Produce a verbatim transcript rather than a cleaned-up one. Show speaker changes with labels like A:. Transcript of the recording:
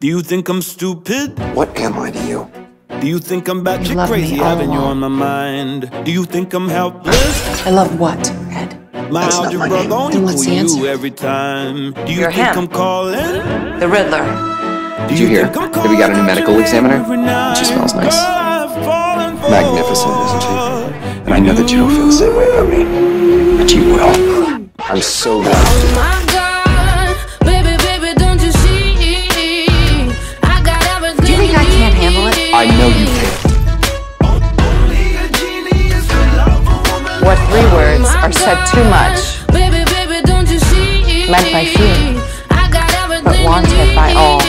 A: Do you think I'm stupid?
B: What am I to you?
A: Do you think I'm batshit crazy having you on my mind? Do you think I'm helpless?
C: I love what, Ed?
A: My
B: That's not my
A: algebra
B: name.
A: gon'
C: Then what's
A: equal
C: the answer?
A: you every time. Do you
C: You're
A: think
C: him.
A: I'm calling?
C: The Riddler.
B: Did you hear that we got a new medical examiner? She smells nice. Magnificent, isn't she? And I know that you don't feel the same way about me, but you will. I'm so glad.
D: Oh my God, baby, baby, don't you see? I got everything.
C: Do you think I can't handle it?
B: I know you can.
C: What three words are said too much,
D: Baby, baby, don't you see?
C: meant by few,
D: I got everything
C: but wanted by all?